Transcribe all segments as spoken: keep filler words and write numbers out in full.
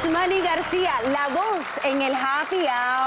Osmani García, la voz en el happy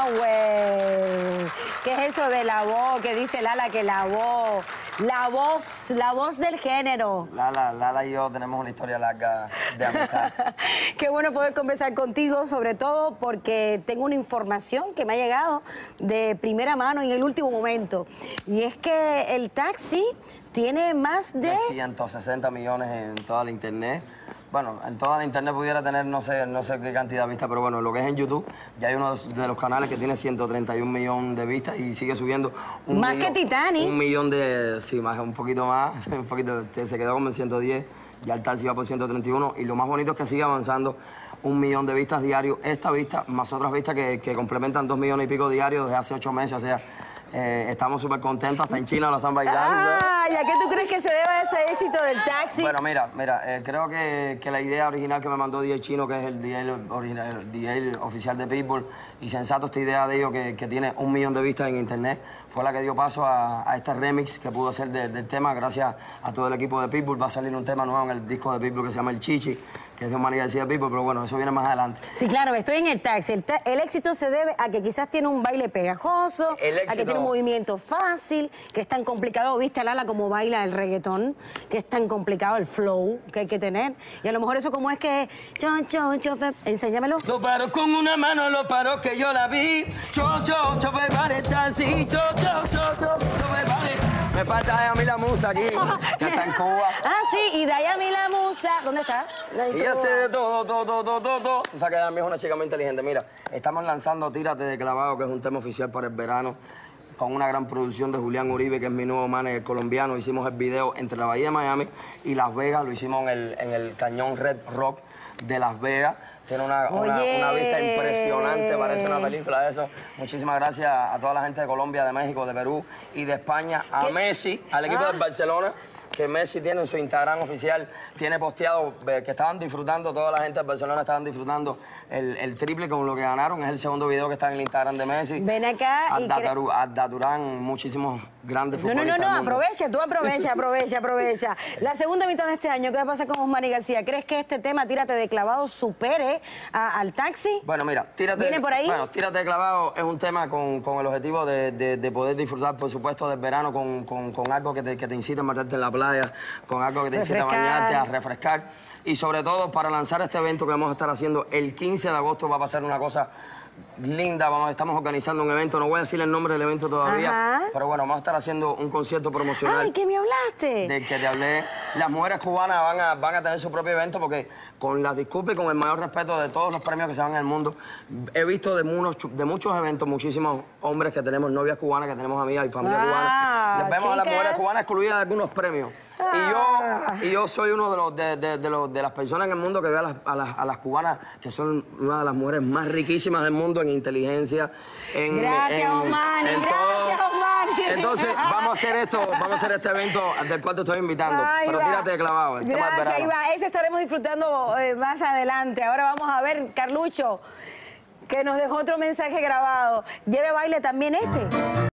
hour. ¿Qué es eso de la voz? ¿Qué dice Lala que la voz? La voz, la voz del género. Lala, Lala y yo tenemos una historia larga de amistad. Qué bueno poder conversar contigo, sobre todo porque tengo una información que me ha llegado de primera mano en el último momento. Y es que el taxi tiene más de... de ciento sesenta millones en toda la internet. Bueno, en toda la internet pudiera tener no sé, no sé qué cantidad de vistas, pero bueno, lo que es en YouTube, ya hay uno de los canales que tiene ciento treinta y un millones de vistas y sigue subiendo. Un más millón, que Titanic. Un millón de... Sí, más, un poquito más, un poquito, se quedó como en ciento diez, ya el taxi va por ciento treinta y uno y lo más bonito es que sigue avanzando. Un millón de vistas diarios, esta vista más otras vistas que, que complementan dos millones y pico diarios desde hace ocho meses, o sea... Eh, estamos súper contentos, hasta en China lo están bailando. Ah, ¿y a qué tú crees que se deba ese éxito del taxi? Bueno, mira, mira, eh, creo que, que la idea original que me mandó D J Chino, que es el D J, original, el D J oficial de Pitbull, y sensato esta idea de ellos que, que tiene un millón de vistas en internet, fue la que dio paso a, a este remix que pudo hacer de, del tema. Gracias a todo el equipo de Pitbull va a salir un tema nuevo en el disco de Pitbull que se llama El Chichi, que es de Osmani García de Pitbull, pero bueno, eso viene más adelante. Sí, claro, estoy en el taxi. El, ta el éxito se debe a que quizás tiene un baile pegajoso, el éxito... a que tiene un movimiento fácil, que es tan complicado, viste a Lala como baila el reggaetón, que es tan complicado el flow que hay que tener. Y a lo mejor eso como es que... Cho, cho, cho, fe... Enséñamelo. Lo paro con una mano, lo paro que yo la vi. Cho, cho, cho, fe, vale, taxi. Cho, cho, cho, cho, fe, vale. Me falta a mí la musa aquí, que está en Cuba. Ah, sí, y Dayami la musa. ¿Dónde está? Y ella sé de todo, todo, todo, todo, todo, todo. Tú sabes que Dayami es una chica muy inteligente. Mira, estamos lanzando Tírate de Clavado, que es un tema oficial para el verano, con una gran producción de Julián Uribe, que es mi nuevo manager colombiano. Hicimos el video entre la Bahía de Miami y Las Vegas. Lo hicimos en el, en el Cañón Red Rock de Las Vegas. Tiene una, una, una vista impresionante, parece una película de eso. Muchísimas gracias a toda la gente de Colombia, de México, de Perú y de España. A ¿Qué? Messi, al equipo ah. del Barcelona, que Messi tiene en su Instagram oficial, tiene posteado que estaban disfrutando, toda la gente del Barcelona estaban disfrutando el, el triple con lo que ganaron. Es el segundo video que está en el Instagram de Messi. Ven acá y... Arda Durán, muchísimos grandes futbolistas. No, no, no, no, aprovecha, tú aprovecha, aprovecha, aprovecha. La segunda mitad de este año, ¿qué va a pasar con Osmani García? ¿Crees que este tema, Tírate de Clavado, supere a, al taxi? Bueno, mira, Tírate, ¿Viene por ahí? Bueno, Tírate de Clavado es un tema con, con el objetivo de, de, de poder disfrutar, por supuesto, del verano con, con, con algo que te, que te incita a matarte en la playa, con algo que te incita a bañarte, a refrescar. Y sobre todo, para lanzar este evento que vamos a estar haciendo el quince de agosto, va a pasar una cosa linda. Vamos, estamos organizando un evento, no voy a decir el nombre del evento todavía, Ajá. pero bueno, vamos a estar haciendo un concierto promocional. ¡Ay, que me hablaste! Del que te hablé. Las mujeres cubanas van a, van a tener su propio evento porque, con las disculpas y con el mayor respeto de todos los premios que se dan en el mundo, he visto de, unos, de muchos eventos, muchísimos hombres que tenemos novias cubanas, que tenemos amigas y familia ah, cubana. Les vemos chicas. A las mujeres cubanas excluidas de algunos premios. Ah. Y, yo, y yo soy uno de, los, de, de, de, los, de las personas en el mundo que ve a las, a, las, a las cubanas, que son una de las mujeres más riquísimas del mundo en inteligencia, en, gracias, en, Osmani, en gracias, todo. Osmani. Entonces, vamos a hacer esto, vamos a hacer este evento del cual te estoy invitando. Ay, pero va. Tírate de Clavado. El gracias, tema del ahí va. Ese estaremos disfrutando eh, más adelante. Ahora vamos a ver, Carlucho, que nos dejó otro mensaje grabado. Lleve baile también este.